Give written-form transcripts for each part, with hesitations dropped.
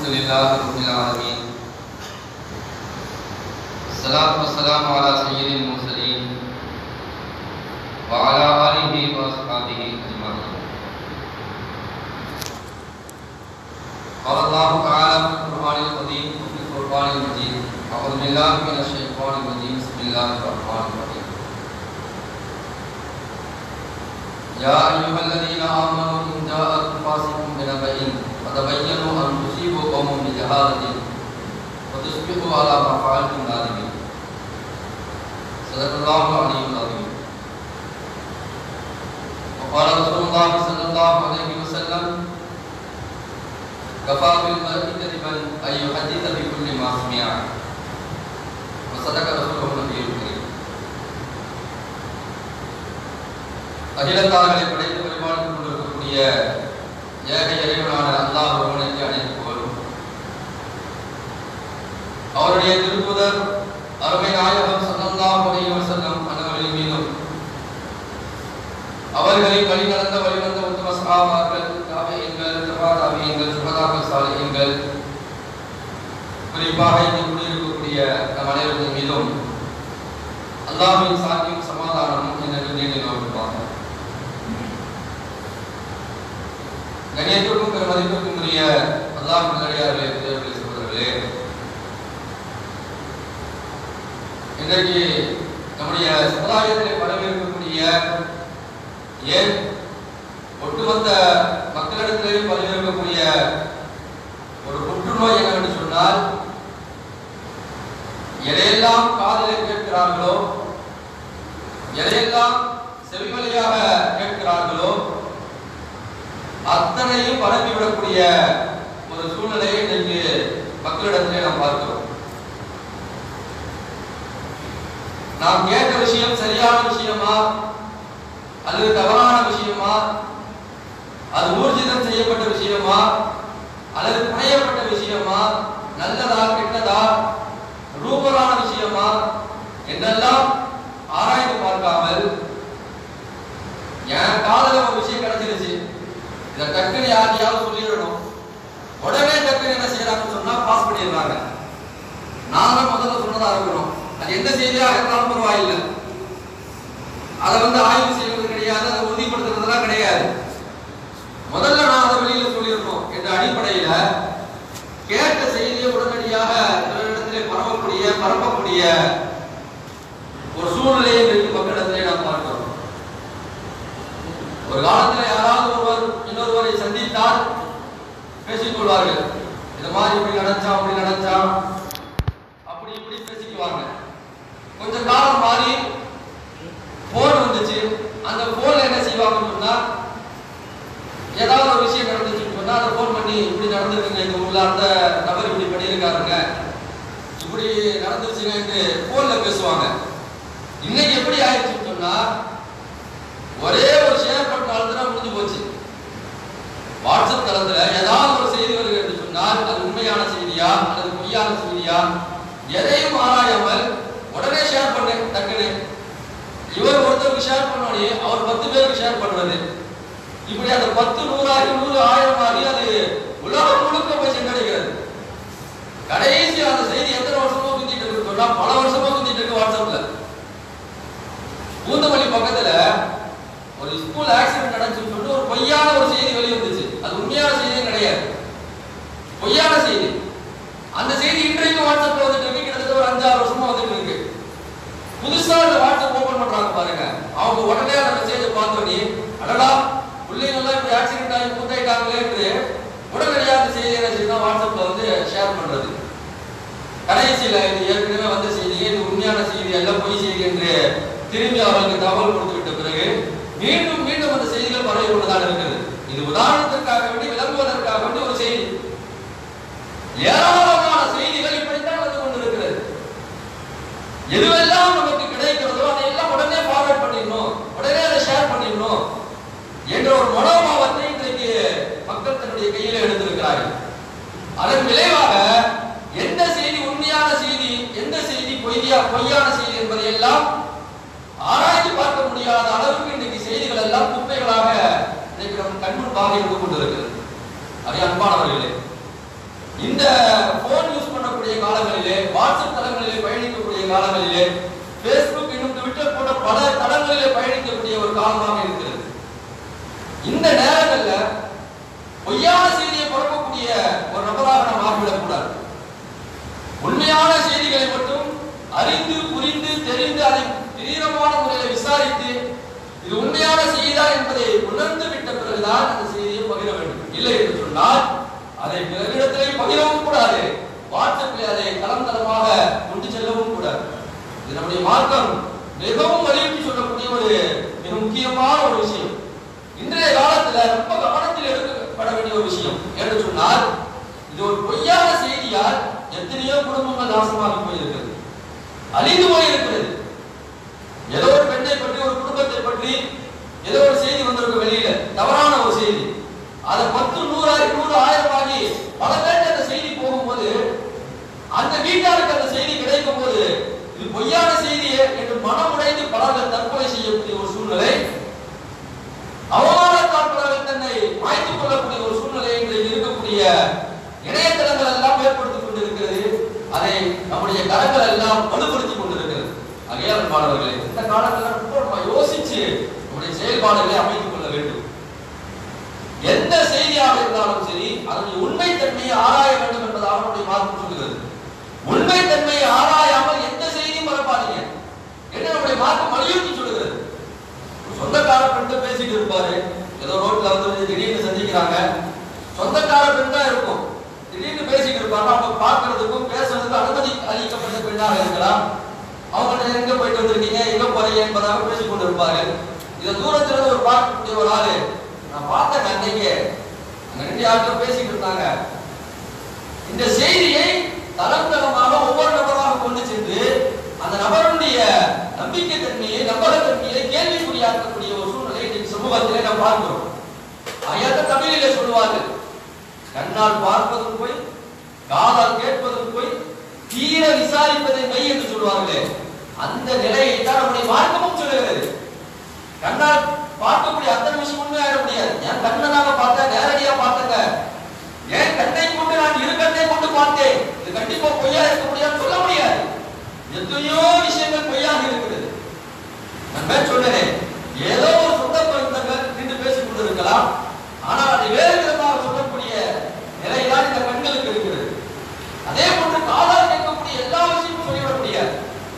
अल्हम्दुलिल्लाहि रब्बिल आलमीन सलातु वस्सलामु अला सय्यिदिल मुरसलीन व अला आलिहि व अस्हाबिहि अजमाइन। क़ाल अल्लाहु तआला फ़िल क़ुरआनिल करीम व फ़िल क़ुरआनिल मजीद अऊज़ु बिल्लाहि मिनश शैतानिर रजीम बिस्मिल्लाहिर रहमानिर रहीम। या अय्युहल्लज़ीना आमनू इन जाअकुम फ़ासिक़ुम बिनबअइन फ़तबय्यनू अन तुसीबू क़ौमन बिजहालतिन फ़तुस्बिहू अला मा फ़अल्तुम नादिमीन। सदक़ल्लाहुल अलीयुल अज़ीम। वक़ाल रसूलुल्लाह सल्लल्लाहु अलैहि वसल्लम कफ़ा बिल मर्इ कज़िबन अन युहद्दिस बिकुल्लि मा समिअ व सदक़ रसूलुहुन नबियुल करीम। அகிலத்தார்களை படைத்து பரிமாறிக் கொண்டிருக்கக்கூடிய ஏக இறைவனான அல்லாஹ் ஒருவனுக்கு அனைத்து புகழும். அவருடைய திருத்தூதர் அருமை நாயகம் ஸல்லல்லாஹு அலைஹி வஸல்லம் அவர்களின் மீதும் அவர்களின் வழி நடந்த வழிவந்த உத்தம சஹாபாக்கள், தாபீன்கள், தபாதாபீன்கள், சுஹதாக்கள், சாலிஹீன்கள், குறிப்பாக இங்கு கூடியிருக்கக்கூடிய நம் அனைவரின் மீதும் அல்லாஹ்வின் சாந்தியும் சமாதானமும் என்று நிலைநிறுவட்டுமாக. கண்ணியத்திற்கும் பெருமதிப்பிற்கும் உரிய அல்லாஹ் நல்லடியார்களே, பெரியவர்களே, சகோதரர்களே, இன்றைக்கு நம்முடைய சமுதாயத்தில் பரவியிருக்கக்கூடிய ஏன் ஒட்டுமொத்த மக்களிடத்திலே பரவியிருக்கக்கூடிய ஒரு புற்றுநோய் என்னவென்று சொன்னால், எதையெல்லாம் காதிலே கேட்கிறார்களோ, எதையெல்லாம் செவிவழியாக கேட்கிறார்களோ அத்தனையும் பரப்பிவிடக்கூடிய ஒரு சூழ்நிலையை இன்றைக்கு மக்களிடத்திலே நாம் பார்க்கிறோம். நாம் கேட்ட விஷயம் சரியான விஷயமா அல்லது தவறான விஷயமா, அது ஊர்ஜிதம் செய்யப்பட்ட விஷயமா அல்லது புனையப்பட்ட விஷயமா, நல்லதா கெட்டதா, ரூபரான விஷயமா என்றெல்லாம் ஆராய்ந்து பார்க்காமல் என் காதல ஒரு விஷயம் கிடைச்சிருச்சு, இதை டக்குன்னு யாரையாவது சொல்லிடணும், உடனே டக்குன்னு என்ன செய்யறாங்கன்னு சொன்னா பாஸ் பண்ணிடுறாங்க. நாங்க முதல்ல சொன்னதா இருக்கணும், அது எந்த செய்தியாக இருந்தாலும் பரவாயில்லை, அதை ஆய்வு செய்வது கிடையாது, அதை உறுதிப்படுத்துறதுலாம் கிடையாது. முதல்ல நான் அதை வெளியில சொல்லிடணும் என்ற அடிப்படையில கேட்ட செய்தியை உடனடியாக பிறரிடத்திலே பரப்பக்கூடிய ஒரு சூழ்நிலையை மக்களிடத்திலே நாம் பார்க்கிறோம். ஒரு காலத்தில் யாராவது ஒருவர் இன்னொருவரை சந்தித்தால் பேசிக் கொள்வார்கள், இந்த மாதிரி இப்படி நடச்சான் அப்படி நடச்சான் அப்படி இப்படி பேசிக்குவாங்க. கொஞ்ச காலம் மாறி போன் வந்துச்சு. அந்த போன்ல என்ன செய்வாங்கன்னு சொன்னா, ஏதாவது ஒரு விஷயம் நடந்துச்சுன்னு சொன்னா அதை போன் பண்ணி இப்படி நடந்துருக்குங்க, எங்க ஊர்ல அந்த நபர் இப்படி பண்ணியிருக்காருங்க, இப்படி நடந்துருச்சுங்க என்று போன்ல பேசுவாங்க. இன்னைக்கு எப்படி ஆயிடுச்சுன்னு சொன்னா, ஒரே ஒரு ஷேர் பண்ணால்தான் முடிஞ்சு போச்சு. வாட்ஸ்அப் தளத்துல ஏதாவது ஒரு செய்தி வருகிறது என்று சொன்னால் அது உண்மையான செய்தியா அல்லது பொய்யான செய்தியா எதையும் ஆராயாமல் உடனே ஷேர் பண்ணு டக்குன்னு. இவர் ஒருத்தருக்கு ஷேர் பண்ணோடனே அவர் 10 பேருக்கு ஷேர் பண்ணுவது, இப்படி அந்த 10 100 ஆகி 100 1000 ஆகி அது உலகம் முழுக்க போய் சென்றடைகிறது. கடைசி அந்த செய்தி எத்தனை வருஷமா சுத்திட்டு இருக்கு சொன்னா, பல வருஷமா சுத்திட்டு இருக்கு வாட்ஸ்அப்ல. பூந்தமல்லி பக்கத்துல ஒரு ஸ்கூல் ஆக்சிடென்ட் நடந்துச்சுன்னு சொல்லிட்டு ஒரு பொய்யான ஒரு செய்தி வெளியே வந்துச்சு. அது உண்மையான செய்தியே கிடையாது, பொய்யான செய்தி. அந்த செய்தி இன்றைக்கும் வாட்ஸ்அப்ல வந்துட்டு இருக்கு, கிட்டத்தட்ட ஒரு 5-6 வருஷமா வந்துட்டு இருக்கு. புதுசா அந்த வாட்ஸ்அப் ஓபன் பண்றாங்க பாருங்க, அவங்க உடனே அந்த மெசேஜை பார்த்தோன்னே அடடா பிள்ளைங்கெல்லாம் இப்படி ஆக்சிடென்ட் ஆகி மூத்தாயிட்டாங்களே என்று உடனடியாக அந்த செய்தி என்ன செய்யணும் வாட்ஸ்அப்ல ஷேர் பண்றது. கடைசியில இது ஏற்கனவே வந்த செய்தி, இது உண்மையான செய்தி அல்ல, பொய் செய்தி என்று திரும்பி அவர்களுக்கு தகவல் கொடுத்து விட்ட பிறகு மீண்டும் மீண்டும் அந்த செய்திகள் பரவி கொண்டுதான் இருக்கிறது. இது உதாரணத்திற்காக வேண்டி விளங்குவதற்காக வேண்டி ஒரு செய்தி. ஏராளமான செய்திகள் இப்படித்தான் வந்து கொண்டிருக்கிறது. எதுவெல்லாம் நமக்கு கிடைக்கிறதோ அதையெல்லாம் உடனே ஃபார்வர்ட் பண்ணிடணும், உடனே அதை ஷேர் பண்ணிடணும் என்ற ஒரு மனோபாவத்தை இன்றைக்கு மக்கள் தன்னுடைய கையில எடுத்திருக்கிறார்கள். அதன் விளைவாக எந்த செய்தி உண்மையான செய்தி, எந்த செய்தி பொய்யான செய்தி என்பதை எல்லாம் ஆராய்ச்சி பார்க்க முடியாத அளவுக்கு இன்றைக்கு செய்திகள் எல்லாம் குப்பைகளாக இன்றைக்கு நம் கண்முன்பாக இருந்து கொண்டிருக்கிறது. அதே அன்பானவர்களே, இந்த போன் யூஸ் பண்ணக்கூடிய காலங்களிலே, வாட்ஸ்அப் தளங்களிலே பயணிக்கக்கூடிய காலங்களிலே, பேஸ்புக் இன்னும் ட்விட்டர் போன்ற பல தளங்களிலே பயணிக்கக்கூடிய ஒரு காலமாக இருக்கிறது. இந்த நேரங்கள்ல பொய்யான செய்தியை பரப்பக்கூடிய ஒரு நபராக நாம் ஆகிவிடக்கூடாது. உண்மையான செய்திகளை மட்டும் அறிந்து புரிந்து தெரிந்து அதை தீவிரமான முறையில் விசாரித்து இது உண்மையான செய்தியா என்பதை உணர்ந்து விட்ட பிறகுதான் அந்த செய்தியை பகிர வேண்டும். இல்லை என்று சொன்னால் அதை பிறரிடத்திலே பகிரவும் கூடாது, வாட்ஸ்அப்பில் அதை தளமாக கொண்டு செல்லவும் கூடாது. இது நம்முடைய மார்க்கம் மிகவும் வலியுறுத்தி சொல்லக்கூடிய ஒரு மிக முக்கியமான ஒரு விஷயம். இன்றைய காலத்துல ரொம்ப கவனத்தில் எடுக்கப்பட வேண்டிய ஒரு விஷயம் என்று சொன்னால், இது ஒரு பொய்யான செய்தியால் எத்தனையோ குடும்பங்கள் நாசமாக போயிருக்கிறது, அழிந்து போயிருக்கிறது. ஏதோ ஒரு பெண்ணை பற்றி, ஒரு குடும்பத்தை பற்றி ஏதோ ஒரு செய்தி வந்திருக்கு வெளியில, தவறான ஒரு செய்தி. அதை 10, 100, 1000 ஆகி பல பேருக்கு அந்த செய்தி போகும்போது, அந்த வீட்டாருக்கு அந்த செய்தி கிடைக்கும் போது இது பொய்யான செய்தியே என்று மனமுடைந்து பலர்கள் தற்கொலை செய்யக்கூடிய ஒரு சூழ்நிலை, அவமானத்தால் பலர்கள் தன்னை மாய்த்துக் கொள்ளக்கூடிய ஒரு சூழ்நிலை இன்றைக்கு இருக்கக்கூடிய இணையதளங்கள் எல்லாம் ஏற்படுத்திக் கொண்டிருக்கிறது. அதை நம்முடைய கரங்கள் எல்லாம் வலுப்படுத்திக் கொண்டிருக்கிறது. ஆகையால் மாணவர்களே, இந்த காலத்தில் யோசிச்சு நம்முடைய செயல்பாடுகளை அமைத்துக் கொள்ள வேண்டும். எந்த செய்தியாக இருந்தாலும் சரி, அதனுடைய உண்மைத்தன்மையை ஆராய வேண்டும் என்பதாக நம்முடைய மார்க்கம் சொல்கிறது. உண்மைத்தன்மையை ஆராயாமல் எந்த செய்தியும் பரப்பாதீங்க என்று நம்முடைய மார்க்கம் வலியுறுத்தி சொல்கிறது. சொந்தக்கார பெண் பேசிட்டு இருப்பாரு, ஏதோ ரோட்ல வந்து திடீர்னு சந்திக்கிறாங்க, சொந்தக்கார பெண் தான் இருக்கும், திடீர்னு பேசிட்டு இருப்பாங்க. அவங்க பார்க்கறதுக்கும் பேசுறதுக்கும் அனுமதி அளிக்கப்பட்ட பெண்ணாக இருக்கலாம். அவங்க எங்க போயிட்டு வந்திருக்கீங்க, எங்க போறீங்க என்பதாக பேசிக் கொண்டு இருப்பார்கள். இதை தூரத்துல ஒரு பார்க்கக்கூடிய ஒரு ஆளு, நான் பார்த்தேன் அன்னைக்கு அங்க 2 ஆட்கள் பேசிட்டு இருந்தாங்க. இந்த செய்தியை தளமாக ஒவ்வொரு நபராக கொண்டு சென்று அந்த நபருடைய நம்பிக்கை தன்மையை, நம்பகத்தன்மையை கேள்விக்குறியாக்கக்கூடிய ஒரு சூழ்நிலை இன்றைக்கு சமூகத்திலே நாம் பார்க்கிறோம். ஐயாத்த தமிழிலே சொல்லுவார்கள், கண்ணால் பார்ப்பதும் போய், காதால் கேட்பதும் போய், தீர விசாரிப்பதை மெய் என்று சொல்வார்களே, அந்த நிலையை தான் நம்முடைய மார்க்கமும் சொல்லுகிறது. கண்ணால் பார்க்கக்கூடிய அத்தனை விஷயம் உண்மையாக முடியாது. என் கண்ணனாக பார்த்தேன், நேரடியா பார்த்தங்க, என் கண்ணை கொண்டு நான் இரு கண்ணை கொண்டு பார்த்தேன், இது கண்டிப்பா பொய்யா இருக்க முடியாது சொல்ல முடியாது. எத்தனையோ விஷயங்கள் பொய்யாக இருக்கிறது. நான் சொன்னேன், ஏதோ ஒரு சொந்த பந்தங்கள் நின்று பேசிக் கொண்டிருக்கலாம், ஆனால் அதை வேறு விதமாக சொல்லக்கூடிய நிலைதான் இந்த கண்களுக்கு இருக்கிறது. அதே போன்று காதால் கேட்கக்கூடிய எல்லா விஷயமும் சொல்லிவிட முடியாது.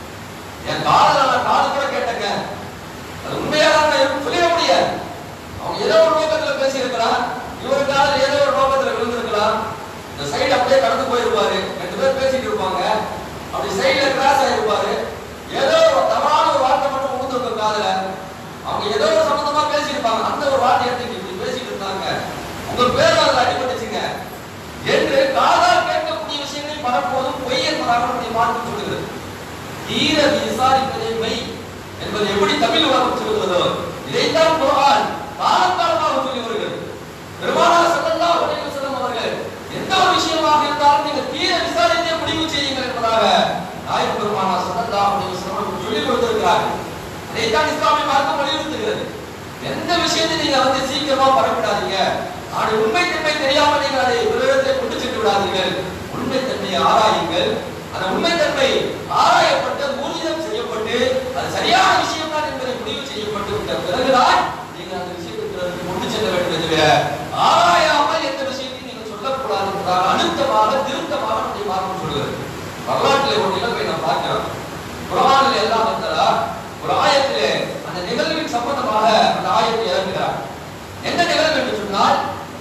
என் காதல நான் காது கூட கேட்டங்க, அது உண்மையாக இருக்கும் சொல்லிட முடியாது. அவங்க ஏதோ ஒரு நோக்கத்துல பேசி இருக்கலாம், இவரு காதல் ஏதோ ஒரு நோக்கத்துல விழுந்திருக்கலாம். இந்த சைடு அப்படியே கடந்து போயிருப்பாரு, 2 பேர் பேசிட்டு இருப்பாங்க, அப்படி சைடுல கிராஸ் ஆயிருப்பாரு, ஏதோ தவறான ஒரு வார்த்தை மட்டும் உழுந்திருக்கும் காதல. அவங்க ஏதோ ஒரு சம்பந்தமா பேசியிருப்பாங்க, அந்த ஒரு வார்த்தை எடுத்து இப்படி பேசிட்டு இருந்தாங்க, உங்க பேர் அதில் அடிபட்டுச்சுங்க என்று காதால் கேட்கக்கூடிய விஷயங்களை பரப்புவதும் பொய் என்பதாக நம்முடைய மார்க்கம் சொல்கிறது. தீர விசாரிப்பதே மெய் என்பது எப்படி தமிழ் வார்த்தை சொல்கிறதோ, இதைத்தான் குர்ஆன் காலகாலமாக சொல்லி வருகிறது. பெருமானார் ஸல்லல்லாஹு அலைஹி வஸல்லம் அவர்கள் எந்த ஒரு விஷயமாக இருந்தாலும் நீங்கள் தீர விசாரித்தே முடிவு செய்யுங்கள் என்பதாக நாயகம் பெருமானார் ஸல்லல்லாஹு அலைஹி வஸல்லம் அவர்கள் சொல்லி கொடுத்திருக்கிறார்கள். அதைத்தான் இஸ்லாமிய மார்க்கம் வலியுறுத்துகிறது. எந்த விஷயத்தை நீங்க வந்து சீக்கிரமா பரப்பிடாதீங்க, ஆனா உண்மைத்தன்மை தெரியாமல் நீங்கள் அதை பிறரிடத்தை கொண்டு சென்று விடாதீர்கள். உண்மைத்தன்மையை ஆராயுங்கள். அந்த உண்மைத்தன்மை ஆராயப்பட்டு ஊர்ஜிதம் செய்யப்பட்டு அது சரியான விஷயம் தான் என்பதை முடிவு செய்யப்பட்டு விட்ட பிறகுதான் நீங்கள் அந்த விஷயத்தை பிறருக்கு கொண்டு செல்ல வேண்டும். தவிர ஆராயாமல் எந்த விஷயத்தையும் நீங்கள் சொல்லக்கூடாது என்பதாக அழுத்தமாக திருத்தமாக நம்முடைய மார்க்கம் சொல்கிறது. வரலாற்றிலே ஒரு நிகழ்வை நாம் பார்க்கிறோம். குர்ஆனில் எல்லாம் வந்ததா ஒரு ஆயத்திலே அந்த நிகழ்வின் சம்பந்தமாக அந்த ஆயத்தை இறங்குகிறார். என்ன நிகழ்வு என்று சொன்னால்,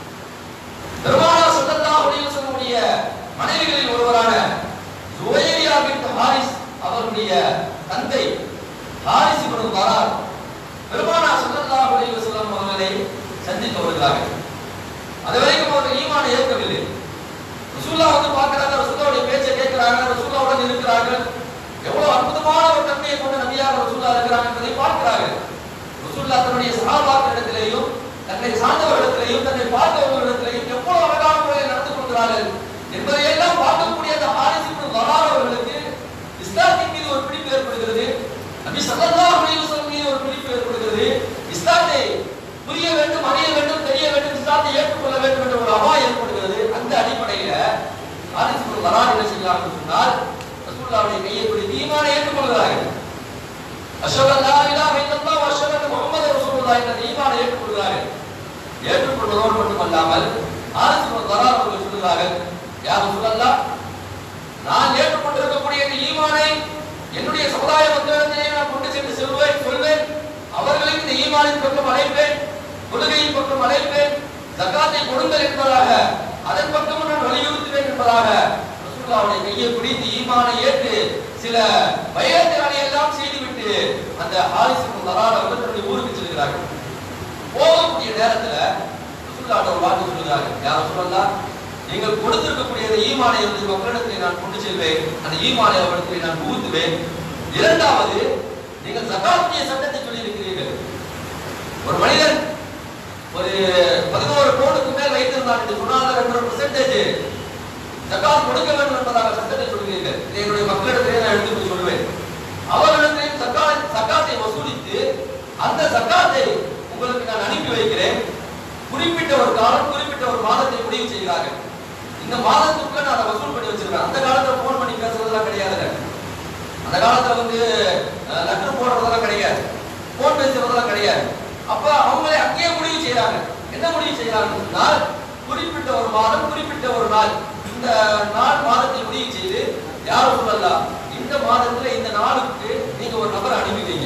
பெருமானார் ஸல்லல்லாஹு அலைஹி வஸல்லம் மனைவிகளில் ஒருவரான ஜுவைரியா பின்த் ஹாரிஸ் அவருடைய தந்தை ஹாரிஸ் இப்னு பரார் பெருமானார் ஸல்லல்லாஹு அலைஹி வஸல்லம் அவர்களை சந்திக்க வருகிறார்கள். அதுவரைக்கும் அவர்கள் ஈமானை ஏற்கவில்லை. ரசூலுல்லாஹ் வந்து பார்க்கிறாங்க, ரசூலுல்லாஹ்வுடைய பேச்சை கேட்கிறாங்க, ரசூலுல்லாஹ்வுடன் இருக்கிறார்கள். எவ்வளவு அற்புதமான ஒரு தன்மையை கொண்ட நபியாக ரசூலுல்லாஹ் இருக்கிறாங்க என்பதை பார்க்கிறார்கள். ரசூலுல்லாஹ் தன்னுடைய சஹாபாக்களிடத்திலேயும் தன்னை சார்ந்தவர்களிடத்திலேயும் தன்னை பார்த்தவர்களிடத்திலேயும் எவ்வளவு அழகான முறையில் நடந்து கொள்கிறார்கள் என்பதை எல்லாம் பார்க்கக்கூடிய அந்த ஹாரிஸ் இப்னு பரார் அவர்களுக்கு இஸ்லாத்தின் மீது ஒரு பிடிப்பு ஏற்படுகிறது. நபி ஸல்லல்லாஹு அலைஹி வஸல்லம் மீது ஒரு பிடிப்பு ஏற்படுகிறது. இஸ்லாத்தை புரிய வேண்டும், அறிய வேண்டும், தெரிய வேண்டும், இஸ்லாத்தை ஏற்றுக்கொள்ள வேண்டும் என்ற ஒரு அவா ஏற்படுகிறது. அந்த அடிப்படையில் செய்கிறார்கள் சொன்னால் ரசூலுல்லாஹ்வுடைய கையை பிடித்து ஈமானை ஏற்றுக்கொள்கிறார்கள். அஷ்ஹது அல்லா இலாஹ இல்லல்லாஹ் வ அஷ்ஹது அன்ன முஹம்மதர் ரசூலுல்லாஹ் என்ற ஈமானை ஏற்றுக்கொள்கிறார்கள். ஏற்றுக்கொள்வதோடு மட்டுமல்லாமல் ஹாரிஸ் இப்னு தரார் அவர்கள் சொல்கிறார்கள், யா ரசூலல்லாஹ், நான் ஏற்றுக்கொண்டிருக்கக்கூடிய இந்த ஈமானை என்னுடைய சமுதாய மக்களிடத்திலே நான் கொண்டு சென்று சொல்வேன். அவர்களுக்கு இந்த ஈமானின் பக்கம் அழைப்பேன், கொள்கையின் பக்கம் அழைப்பேன், ஜகாத்தை கொடுங்கள் என்பதாக அதன் பக்கம் நான் வலியுறுத்துவேன் என்பதாக ரசூலுல்லாஹ்வுடைய கையை பிடித்து ஈமானை ஏற்று சில பயத்துகளை எல்லாம் செய்துவிட்டு அந்த ஹாரிஸ் இப்னு தரார் அவர்கள் தன்னுடைய ஊருக்கு செல்கிறார்கள். போகக்கூடிய நேரத்துல ரசூலுல்லாஹ் ஒரு வார்த்தை சொல்கிறார்கள், யா ரசூலல்லாஹ், நீங்கள் கொடுத்திருக்கக்கூடிய அந்த ஈமானை வந்து மக்களிடத்தில் நான் கொண்டு செல்வேன், அந்த ஈமானை அவர்களுக்கு நான் புகுத்துவேன். இரண்டாவது, நீங்கள் ஜகாத்திய சட்டத்தை சொல்லி இருக்கிறீர்கள். ஒரு மனிதன் ஒரு 11 கோடிக்கு மேல் வைத்திருந்தான் என்று சொன்னால் 2% ஜகாத் கொடுக்க வேண்டும் என்பதாக சட்டத்தை சொல்கிறீர்கள். இதை என்னுடைய மக்களிடத்திலே நான் எடுத்து போய் சொல்வேன். அவர்களிடத்தையும் ஜகாத்தை வசூலித்து அந்த ஜகாத்தை உங்களுக்கு நான் அனுப்பி வைக்கிறேன். குறிப்பிட்ட ஒரு காலம், குறிப்பிட்ட ஒரு மாதத்தை முடிவு செய்கிறார்கள். இந்த மாதத்துக்கு நான் அதை வசூல் பண்ணி வச்சிருக்கேன். அந்த காலத்துல போன் பண்ணி பேசுறதெல்லாம் கிடையாது. அந்த காலத்துல வந்து லெட்டர் போடுறதெல்லாம் கிடையாது, போன் பேசுறதெல்லாம் கிடையாது. அப்ப அவங்களே அங்கேயே முடிவு செய்யறாங்க. என்ன முடிவு செய்யறாங்கன்னு சொன்னால், குறிப்பிட்ட ஒரு மாதம், குறிப்பிட்ட ஒரு நாள், இந்த நாள் மாதத்தை முடிவு செய்து யாரும் சொல்லலாம், இந்த மாதத்துல இந்த நாளுக்கு நீங்க ஒரு நபரை அனுப்பி வைங்க.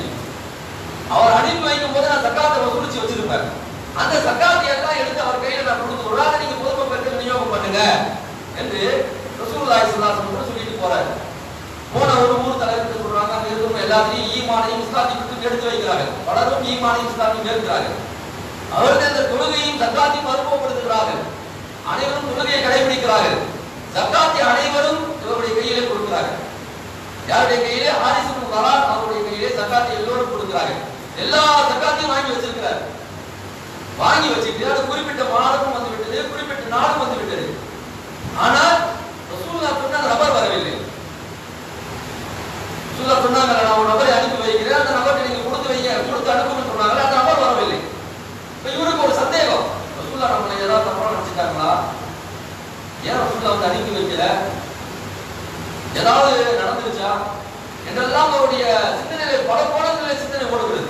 அவர் அனுப்பி வைக்கும் போது நான் ஜகாத்தை வசூலிச்சு வச்சிருப்பேன். அந்த ஜகாத்தை எல்லாம் எடுத்து அவர் கையில நான் கொடுத்து விடுறாங்க, நீங்க பொதுமக்களுக்கு விநியோகம் பண்ணுங்க என்று ரசூலுல்லாஹி ஸல்லல்லாஹு அலைஹி வஸல்லம் சொல்லிட்டு போறாரு. போன ஒரு ஊர் தலைவருக்கு சொல்றாங்க, அங்க இருக்கிறவங்க எல்லாத்தையும் ஈமானையும் இஸ்லாத்தையும் எடுத்து வைக்கிறார்கள். பலரும் ஈமானையும் இஸ்லாத்தையும் ஏற்கிறார்கள். அவர்கள் இந்த தொழுகையும் ஜகாத்தையும் அனுபவப்படுத்துகிறார்கள். அனைவரும் தொழுகையை கடைபிடிக்கிறார்கள். ஜகாத்தை அனைவரும் இவருடைய கையிலே கொடுக்கிறார்கள். யாருடைய கையிலே? ஹாரிஸ் இப்னு தரார் அவருடைய கையிலே ஜகாத்தை எல்லோரும் கொடுக்கிறார்கள். எல்லா ஜகாத்தையும் வாங்கி வச்சிருக்கிறார். வாங்கி வச்சுட்டு அது குறிப்பிட்ட மாதமும் வந்து விட்டது, குறிப்பிட்ட நாளும் வந்து விட்டது. ஆனால் ரசூலுல்லாஹ் சொன்ன அந்த நபர் வரவில்லை. ரசூலுல்லாஹ் சொன்னாங்க, நான் ஒரு நபரை அனுப்பி வைக்கிறேன், அந்த நபருக்கு நீங்க கொடுத்து வைங்க, கொடுத்து அனுப்புன்னு சொன்னாங்க. அந்த நபர் வரவில்லை. இப்ப இவருக்கு ஒரு சந்தேகம், ரசூலுல்லாஹ் நம்மளை ஏதாவது தப்பா நினைச்சிட்டாங்களா? ஏன் ரசூலுல்லாஹ் வந்து அனுப்பி வைக்கல? ஏதாவது நடந்துருச்சா என்றெல்லாம் அவருடைய சிந்தனையிலே பல கோணங்களிலே சிந்தனை ஓடுகிறது.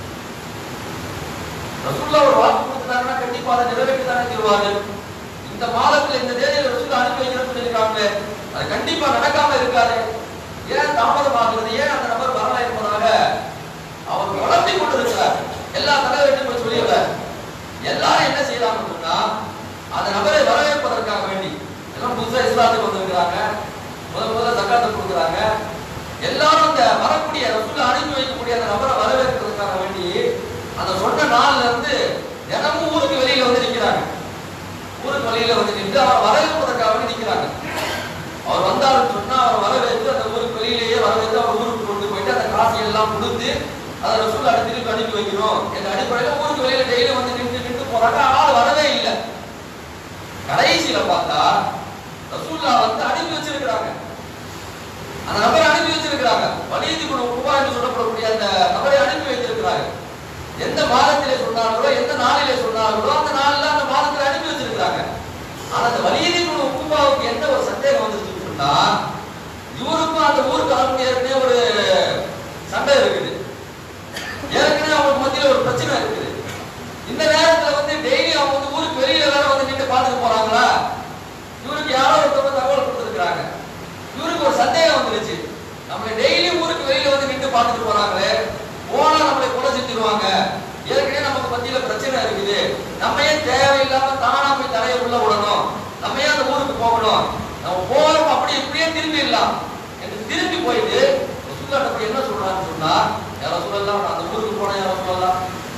ரசூலுல்லாஹ் ஒரு வாக்கு கொடுத்தாங்கன்னா கண்டிப்பா அதை நிறைவேற்றி தானே தருவார்கள். இந்த மாதத்துல இந்த தேதியில ரசூலுல்லாஹ் அனுப்பி வைக்கிறேன்னு சொல்லியிருக்காங்களே, அது கண்டிப்பா நடக்காம இருக்காது. ஏன் தாமதமாகிறது, ஏன் அந்த நபர் வரல என்பதாக அவர் குழப்பி கொண்டிருக்கிறார். எல்லா தலைவர்கிட்டையும் போய் சொல்லிடுறார். எல்லாரும் என்ன செய்யலாம்னு சொன்னா, அந்த நபரை வரவேற்பதற்காக வேண்டி எல்லாம் புதுசா இஸ்லாத்துக்கு வந்திருக்கிறாங்க, முதல்ல ஜகாத்தை கொடுக்குறாங்க. எல்லாரும் அந்த வரக்கூடிய ரசூலுல்லாஹ் அனுப்பி வைக்கக்கூடிய அந்த நபரை வரவேற்கிறதுக்காக வேண்டி அந்த சொன்ன நாள்ல இருந்து தினமும் ஊருக்கு வெளியில வந்து நிற்கிறாங்க. ஊருக்கு வெளியில வந்து நின்று அவர் வரவேற்பதற்காக நிற்கிறாங்க. அவர் வந்தாருன்னு சொன்னா அவர் வரவேற்று அந்த ஊருக்கு வெளியிலேயே வரவேற்று அவர் ஊருக்கு கொண்டு போயிட்டு அந்த காசை எல்லாம் கொடுத்து அதை ரசூலுல்லாஹ் திருப்பி அனுப்பி வைக்கணும் என்ற அடிப்படையில் ஊருக்கு வெளியில டெய்லி வந்து நின்று போறாங்க. ஆள் வரவே இல்லை. கடைசியில பார்த்தா ரசூலுல்லாஹ் வந்து அனுப்பி வச்சிருக்கிறாங்க. அந்த நபரை அனுப்பி வச்சிருக்கிறாங்க. வலீத் இப்னு உக்பா என்று சொல்லப்படக்கூடிய அந்த நபரை அனுப்பி வைத்திருக்கிறாங்க. எந்த மாதத்திலே சொன்னார்களோ, எந்த நாளிலே சொன்னார்களோ அந்த நாளில் அந்த மாதத்தில் அனுப்பி வச்சிருக்கிறாங்க. ஆனா அந்த வலீத் இப்னு உக்பாவுக்கு எந்த ஒரு சந்தேகம் வந்துருச்சுன்னு சொன்னா, இவருக்கும் அந்த ஊருக்கு ஆளுக்கு ஏற்கனவே ஒரு சண்டை இருக்குது, ஏற்கனவே அவங்களுக்கு மத்தியில் ஒரு பிரச்சனை இருக்குது. இந்த நேரத்துல வந்து டெய்லி அவங்க வந்து ஊருக்கு வெளியில வேற வந்து நின்று பார்த்துட்டு போறாங்களா, இவருக்கு யாரோ ஒருத்தவங்க தகவல் கொடுத்துருக்காங்க. இவருக்கு ஒரு சந்தேகம் வந்துருச்சு, நம்மளை டெய்லி ஊருக்கு வெளியில வந்து நின்று பார்த்துட்டு போறாங்களே, போனா நம்மளை கொலை செஞ்சிருவாங்க, ஏற்கனவே நமக்கு மத்தியில பிரச்சனை இருக்குது, நம்ம ஏன் தேவையில்லாம தானா போய் தலையை உள்ள விடணும், நம்ம ஏன் அந்த ஊருக்கு போகணும், நம்ம போறோம் அப்படி இப்படியே திரும்பிடலாம் என்று திரும்பி போயிட்டு ரசூலுல்லாஹ் என்ன சொல்றான்னு சொன்னா, யாரோ சொல்லலாம் நான் அந்த ஊருக்கு போனேன், யாரோ சொல்லலாம்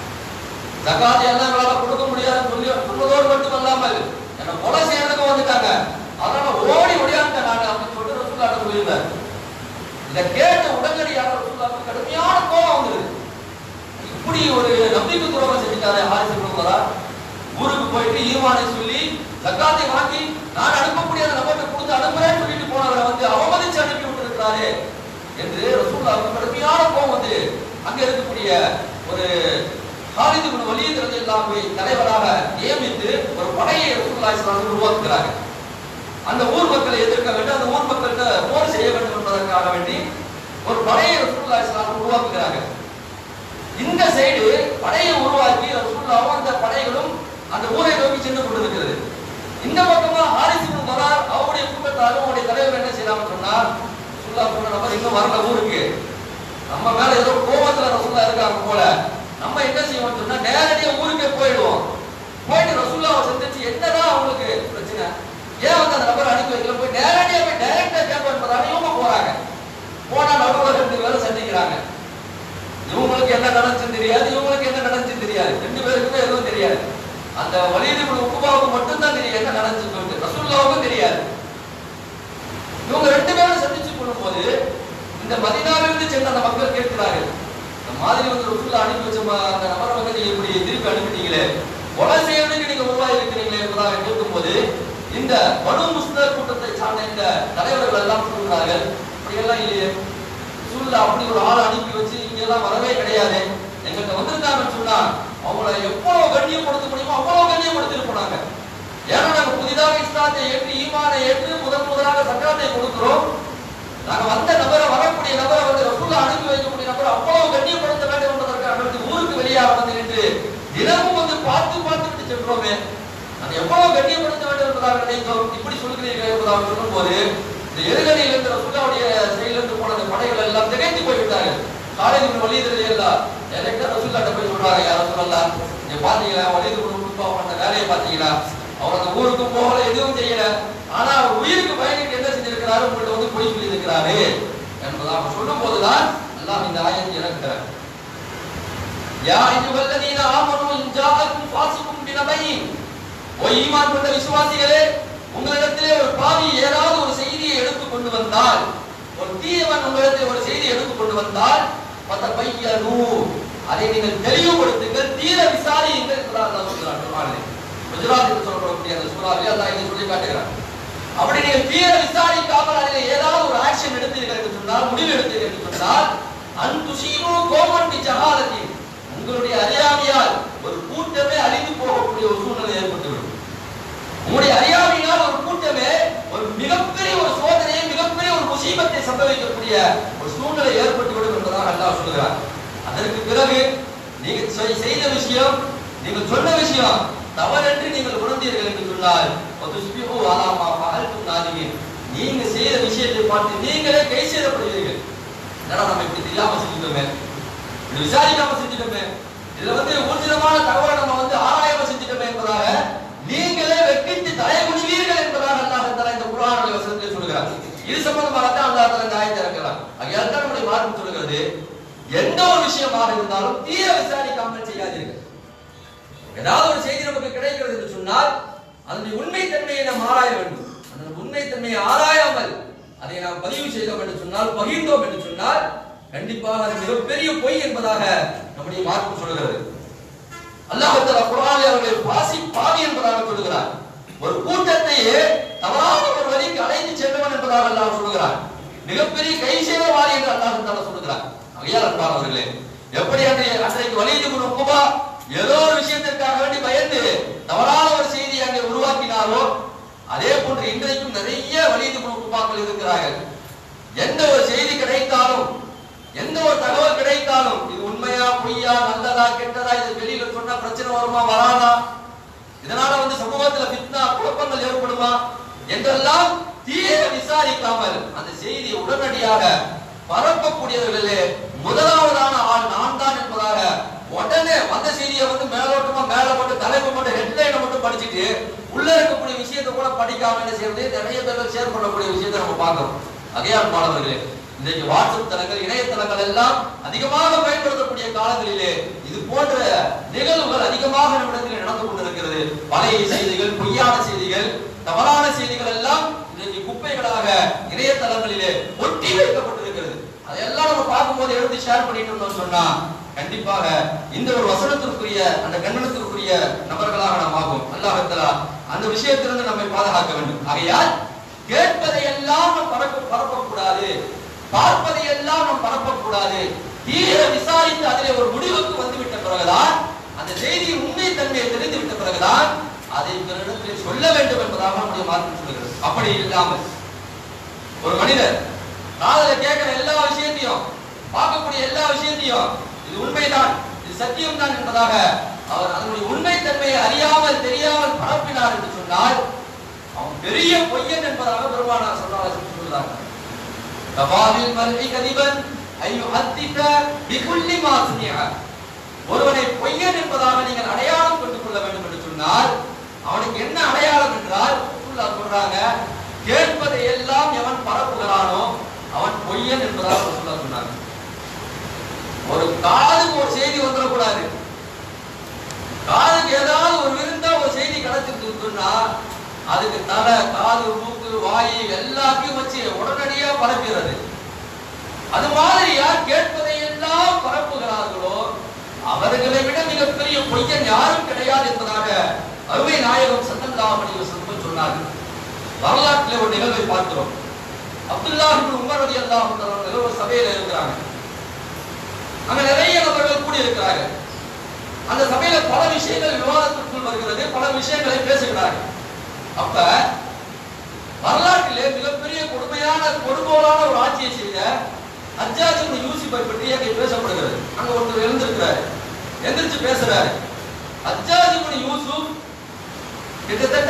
ஜகாத் எல்லாம் எங்களால கொடுக்க முடியாதுன்னு சொல்லி சொன்னதோடு மட்டும் அல்லாமல் என்ன கொலை செய்யறதுக்கு வந்துட்டாங்க, அதனால ஓடி ஓடியாங்க நாங்க அப்படின்னு சொல்லிட்டு ரசூலுல்லாஹ் சொல்லியிருந்தார். இதை கேட்ட உடனடியாக ரசூலுல்லாஹ்வுக்கு கடுமையான கோபம் வந்தது. இப்படி ஒரு நம்பிக்கை துரோகம் செஞ்சுட்டாரு ஹாரிஸ் இப்னு தரார். ஊருக்கு போயிட்டு ஈமானை சொல்லி ஜகாத்தை வாங்கி நான் அனுப்பக்கூடிய அந்த நபரை கொடுத்து அனுப்புறேன்னு சொல்லிட்டு போனவரை வந்து அவமதிச்சு அனுப்பி விட்டுருக்கிறாரு என்று ரசூலுல்லாஹ்வுக்கு கடுமையான கோபம் வந்து அங்க இருக்கக்கூடிய ஒரு ஹாலித் இப்னு வலீத் ரலியல்லாஹு அன்ஹு தலைவராக நியமித்து ஒரு படையை ரசூலுல்லாஹி ஸல்லல்லாஹு அலைஹி வஸல்லம் உருவாக்குறாங்க. அந்த ஊர் மக்களை எதிர்க்க வேண்டும், அந்த ஊர் மக்கள்கிட்ட என்பதற்காக வேண்டி ஒரு படையை ரசூலுல்லாஹி ஸல்லல்லாஹு அலைஹி வஸல்லம் உருவாக்குகிறாங்க. இந்த சைடு படையை உருவாக்கி ரசூலுல்லாஹும் அந்த படைகளும் அந்த ஊரை நோக்கி சென்று கொண்டிருக்கிறது. இந்த பக்கமா ஹாரிஸ் இப்னு தரார் அவருடைய கூட்டத்தாரும் அவருடைய தலைவர் என்ன செய்யலாம்னு சொன்னார், ரசூலுல்லாஹ் சொன்ன நபர் இன்னும் வரல ஊருக்கு, நம்ம மேல ஏதோ கோபத்துல ரசூலுல்லாஹ் இருக்காங்க போல, நம்ம என்ன செய்வோம்னு சொன்னா நேரடியா ஊருக்கே போயிடுவோம். போயிட்டு ரசூலுல்லாஹ்வை சந்திச்சு என்னதான் அவங்களுக்கு பிரச்சனை, ஏன் வந்து அந்த நபரை அனுப்பி வைக்கல, போய் நேரடியா போய் டைரக்டா கேட்போம் என்பதால இவங்க போறாங்க. போனா நடுவர் 2 பேரும் சந்திக்கிறாங்க. இவங்களுக்கு என்ன நடந்துச்சுன்னு தெரியாது, இவங்களுக்கு என்ன நடந்துச்சுன்னு தெரியாது, 2 பேருக்குமே எதுவும் தெரியாது. அந்த வலீத் இப்னு உக்பாவுக்கு மட்டும் தான் தெரியும் என்ன நடந்துச்சுன்னு சொல்லிட்டு, ரசூலுல்லாஹ்வுக்கும் தெரியாது. இவங்க 2 பேரும் சந்திச்சு கொள்ளும்போது இந்த மதீனாவிலிருந்து சென்ற அந்த மக்கள் கேட்கிறார்கள், இந்த மாதிரி வந்து ரசூலுல்லாஹ் அனுப்பி வச்ச அந்த நபரை வந்து நீங்க இப்படி திருப்பி அனுப்பிட்டீங்களே, கொலை செய்யறதுக்கு நீங்க உருவாகி இருக்கிறீங்களே என்பதாக கேட்கும்போது இந்த பனு முஸ்லிம் கூட்டத்தை சார்ந்த இந்த தலைவர்கள் எல்லாம் சொல்கிறார்கள், அப்படி எல்லாம் இல்லையே, ரசூலுல்லாஹ் அப்படி ஒரு ஆளை அனுப்பி வச்சு இங்க எல்லாம் வரவே கிடையாது, எங்கிட்ட வந்திருந்தாங்கன்னு சொன்னா அவங்கள எவ்வளவு கண்ணியப்படுத்த முடியுமோ அவ்வளவு கண்ணியப்படுத்திட்டு போனாங்க. ஏன்னா நாங்க புதிதாக இஸ்லாத்தை ஏற்று ஈமானை ஏற்று முதலாக சக்காத்தை கொடுக்கிறோம், நாங்க வந்த நபரை வரக்கூடிய நபரை வந்து ரசூலுல்லாஹ் அனுப்பி வைக்கக்கூடிய நபரை அவ்வளவு கண்ணியப்படுத்த வேண்டும் என்பதற்காக ஊருக்கு வெளியாக வந்து நின்று தினமும் வந்து பார்த்துட்டு சென்றோமே, நாங்க எவ்வளவு கண்ணியப்படுத்த வேண்டும் என்பதாக நினைத்தோம், இப்படி சொல்கிறீர்கள் என்பதாக சொல்லும் போது இந்த எதிர்கணியில் இருந்து ரசூலுல்லாஹ்வுடைய செயலிலிருந்து போன அந்த படைகள் எல்லாம் திகைத்து போய்விட்டார்கள். காலையில் இப்னு வலீத் ரலியல்லாஹு டைரக்டா ரசூலுல்லாஹ்ட்ட போய் சொல்றாங்க, யா ரசூலல்லாஹ் நீங்க பாத்தீங்களா வலீத் இப்னு உக்பா பண்ண வேலையை பாத்தீங்களா, அவர் அந்த ஊருக்கு போகல எதுவும் செய்யல, ஆனா அவர் உயிருக்கு பயந்துட்டு என்ன செஞ்சிருக்கிறாரு, உங்கள்ட்ட வந்து பொய் சொல்லி இருக்கிறாரு என்பதாக சொல்லும் போதுதான் அல்லாஹ் இந்த ஆயத்தை இறக்குறார். யா அய்யுஹல்லதீன ஆமனூ இன் ஜாஅக்கும் ஃபாஸிகும் பினபையின், ஓ ஈமான் கொண்ட விசுவாசிகளே, உங்களிடத்திலே ஒரு பாவி ஏதாவது ஒரு செய்தியை எடுத்து கொண்டு வந்தால், ஒரு தீயவன் உங்களிடத்தில் ஒரு செய்தி எடுத்து கொண்டு வந்தால் ஃபதபையனூ, அதை நீங்கள் தெளிவுபடுத்துங்கள், தீர விசாரியுங்கள் என்பதாக அல்லாஹ் சொல்றான். குஜராத் என்று சொல்லக்கூடிய அந்த சூறாவிலே அல்லாஹ் இதை சொல்லி காட்டுகிறார். அப்படி நீங்கள் தீர விசாரிக்காமல் அதில் ஏதாவது ஒரு ஆக்ஷன் எடுத்தீர்கள் என்று சொன்னால், முடிவு எடுத்தீர்கள் என்று சொன்னால், அன்துசீபு கோமன் பி ஜஹாலத்தின், உங்களுடைய அறியாமையால் ஒரு கூட்டமே அழிந்து போகக்கூடிய ஒரு சூழ்நிலை ஏற்பட்டுவிடும். உங்களுடைய அறியாமையினால் ஒரு கூட்டமே ஒரு மிகப்பெரிய ஒரு சோதனையை மிகப்பெரிய ஒரு முசீபத்தை சம்பவிக்கக்கூடிய ஒரு சூழ்நிலை ஏற்பட்டுவிடும் என்பதாக அல்லாஹ் சொல்கிறார். அதற்கு பிறகு நீங்க செய்த விஷயம், நீங்கள் சொன்ன விஷயம் தவறென்று நீங்கள் உணர்ந்தீர்கள் என்று சொன்னால் நீங்க செய்த விஷயத்தை பார்த்து நீங்களே கை செய்யப்படுவீர்கள். என்னடா நம்ம இப்படி தெரியாம செஞ்சுட்டோமே, இப்படி விசாரிக்காம செஞ்சுட்டோமே, இதுல வந்து ஊர்ஜிதமான தகவலை நம்ம வந்து ஆராயாம செஞ்சுட்டோமே என்பதாக நீங்களே வெட்கிட்டு தலைமுடிவீர்கள் என்பதாக அல்லாஹ் தஆலா இந்த குர்ஆனுடைய வசனத்தை சொல்கிறார். இது சம்பந்தமாக தான் அல்லாஹ் தஆலா இந்த ஆயத்தை இறக்குறார். ஆகையால் தான் நம்முடைய மார்க்கம் சொல்கிறது, எந்த ஒரு விஷயமாக இருந்தாலும் தீர விசாரிக்காமல் செய்யாதீர்கள். ஏதாவது ஒரு செய்தி நமக்கு கிடைக்கிறது என்று சொன்னால் அதனுடைய உண்மைத்தன்மையை நாம் ஆராய வேண்டும். அந்த உண்மைத்தன்மையை ஆராயாமல் அதை நாம் பதிவு செய்தோம் என்று சொன்னால், பகிர்ந்தோம் என்று சொன்னால் கண்டிப்பாக அது மிகப்பெரிய பொய் என்பதாக நம்முடைய மார்க்கம் சொல்கிறது. அல்லாஹ் தஆலா குர்ஆனில் அவர்களை பாவி என்பதாக சொல்கிறார். ஒரு கூட்டத்தையே தவறான ஒரு வழிக்கு அழைத்து சென்றவன் என்பதாக அல்லாஹ் சொல்கிறார். மிகப்பெரிய கை செய்தவாரி என்று அல்லாஹ் தஆலா சொல்கிறார். ஆகையால் அன்பானவர்களே, எப்படி அன்றைக்கு வலீத் இப்னு உக்பா ஏதோ ஒரு விஷயத்திற்காக வேண்டி பயந்து தவறான ஒரு செய்தியை அங்கே உருவாக்கினாரோ, அதே போன்று இன்றைக்கும் நிறைய வலீத் இப்னு உக்பாக்கள் இருக்கிறார்கள். எந்த ஒரு செய்தி கிடைத்தாலும், எந்த ஒரு தகவல் கிடைத்தாலும், இது உண்மையா பொய்யா, நல்லதா கெட்டதா, இது வெளியில சொன்னா பிரச்சனை வருமா வராதா, இதனால வந்து சமூகத்துல ஃபித்னா குழப்பங்கள் ஏற்படுமா என்றெல்லாம் தீர விசாரிக்காமல் அந்த செய்தியை உடனடியாக பரப்பக்கூடியவர்களே முதலாவதான ஆள் நான் தான் என்பதாக உடனே வந்த செய்தியை வந்து மேலோட்டமா மேல போட்டு தலைப்பு மட்டும் ஹெட்லைனை மட்டும் படிச்சுட்டு உள்ள இருக்கக்கூடிய விஷயத்தை கூட படிக்காம என்ன செய்யறது, நிறைய பேர்கள் ஷேர் பண்ணக்கூடிய விஷயத்தை நம்ம பார்க்கிறோம். ஆகையால் மாணவர்களே, இன்றைக்கு வாட்ஸ்அப் தளங்கள், இணையதளங்கள் எல்லாம் அதிகமாக பயன்படுத்தக்கூடிய காலங்களிலே இது போன்ற நிகழ்வுகள் அதிகமாக நம்மிடத்தில் நடந்து கொண்டிருக்கிறது. பழைய செய்திகள், பொய்யான செய்திகள், தவறான செய்திகள் எல்லாம் இன்றைக்கு குப்பைகளாக இணையதளங்களிலே ஒட்டி வைக்கப்பட்டிருக்கிறது. அதெல்லாம் நம்ம பார்க்கும்போது எடுத்து ஷேர் பண்ணிட்டு இருந்தோம் சொன்னா கண்டிப்பாக இந்த ஒரு வசனத்திற்குரிய அந்த கண்டனத்திற்குரிய நபர்களாக நாம் ஆகும். அல்லாஹ் தஆலா அந்த விஷயத்திலிருந்து நம்மை பாதுகாக்க வேண்டும். ஆகையால் கேட்பதை எல்லாம் நாம் பரப்பக்கூடாது, பார்ப்பதை எல்லாம் நாம் பரப்பக்கூடாது. தீர விசாரித்து அதிலே ஒரு முடிவுக்கு வந்துவிட்ட பிறகுதான், அந்த செய்தியின் உண்மை தன்மையை தெரிந்துவிட்ட பிறகுதான் அதை பிறரிடத்தில் சொல்ல வேண்டும் என்பதாக நம்முடைய மார்க்கம் சொல்கிறது. அப்படி இல்லாமல் ஒரு மனிதர் காதுல கேட்கிற எல்லா விஷயத்தையும், பார்க்கக்கூடிய எல்லா விஷயத்தையும் இது உண்மைதான், இது சத்தியம் தான் என்பதாக அவர் அதனுடைய உண்மைத்தன்மையை அறியாமல் தெரியாமல் பரப்பினார் என்று சொன்னால் அவன் பெரிய பொய்யன் என்பதாக பெருமானார் சொல்றாங்க. கபாலில் மர்இ கதிபன் ஐயு ஹத்திக பிகுல்லி மா சுனிஅ. ஒருவனை பொய்யன் என்பதாக நீங்கள் அடையாளம் கொண்டு கொள்ள வேண்டும் என்று சொன்னால் அவனுக்கு என்ன அடையாளம் என்றால் அல்லாஹ் சொல்றாங்க, கேட்பதை எல்லாம் எவன் பரப்புகிறானோ அவன் பொய்யன் என்பதாக அல்லாஹ் சொன்னாங்க. ஒரு காதுக்கு ஒரு செய்தி வந்துடக்கூடாது. காதுக்கு ஏதாவது ஒரு விருந்தா ஒரு செய்தி கிடைச்சிருக்குன்னா அதுக்கு தலை, காது, மூக்கு, வாய் எல்லாத்தையும் வச்சு உடனடியா பரப்புகிறது. அது மாதிரி யார் கேட்பதை எல்லாம் பரப்புகிறார்களோ அவர்களை விட மிகப்பெரிய பொய்யன் யாரும் கிடையாது என்பதாக அருமை நாயகம் ஸல்லல்லாஹு அலைஹி வஸல்லம் சொன்னார்கள். வரலாற்றிலே ஒரு நிகழ்வை பார்க்கிறோம். அப்துல்லாஹ் இப்னு உமர் ரலியல்லாஹு அன்ஹு ஒரு சபையில இருக்கிறாங்க. அங்க நிறைய நபர்கள் கூடி இருக்கிறார்கள். அந்த சபையில பல விஷயங்கள் விவாதத்திற்குள் வருகிறது, பல விஷயங்களை பேசுகிறார்கள். அப்ப வரலாற்றிலே மிகப்பெரிய கொடுமையான கொடுங்கோலான ஒரு ஆட்சியை செய்த ஹஜ்ஜாஜ் இப்னு யூசுஃபை பற்றி அங்கே பேசப்படுகிறது. அங்க ஒருத்தர் எழுந்திருக்கிறாரு, எந்திரிச்சு பேசுறாரு. ஹஜ்ஜாஜ் இப்னு யூசுஃப் கிட்டத்தட்ட